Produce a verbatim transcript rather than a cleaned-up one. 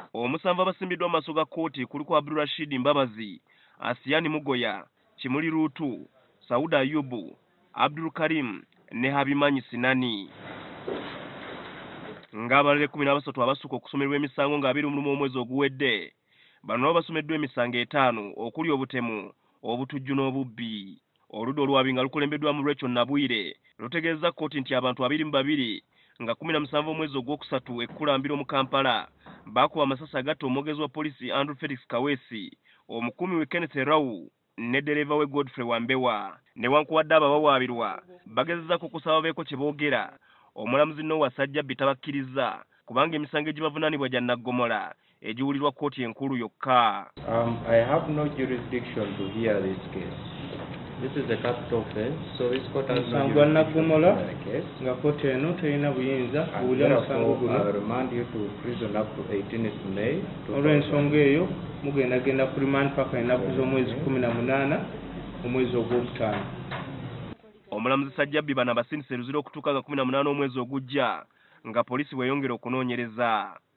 Omusanvu abasimbiddwa mu maaso ga kkooti kuliko Abdulrashid Mbabazi, Asiani Mugoya, Kimuli Ruutu, Sauda Ayubu, Abdul Karim ne Habimanyi Sinani. Ng'abalala ekkumi na basatu abasukka okusomerwa emisango nga abiri mu omwezi oguwedde, bano nabo basomeddwa emisango etaano okuli obutemu, obutujju n'obubbi. Oludda olwabi nga lukulembeddwamu Rachel Nabwire lutegeeza kkooti nti abantu abiri mu babiri nga kumi na musanvu omwezi ogwokusatu ekkulambiro mu Kampala baakuba amasasi agatta omwogezi wa poliisi Andrew Felix Kaweesi, omukuumi we Kenneth Rau ne ddereeva we Godfrey Wambewa. Newankubadde abawawaabirwa bagezezzaako okusaba babeeko kye boogera, omulamuzi Noah Sajjabbi tabakkiriza kubanga emisango egibavunaanibwa gya nnaggomola egiwulirwa kkooti enkulu yokka. Um, I have no jurisdiction to hear this case. This is a capital offense, so this court has no jurisdiction to hear the case. And therefore, I remand you to prison up to eighteenth May. Omulamuzi Sajjabbi bano abasindise luzira okutuuka nga kumi na munaana omwezi ogujja nga poliisi weeyongera okunoonyereza.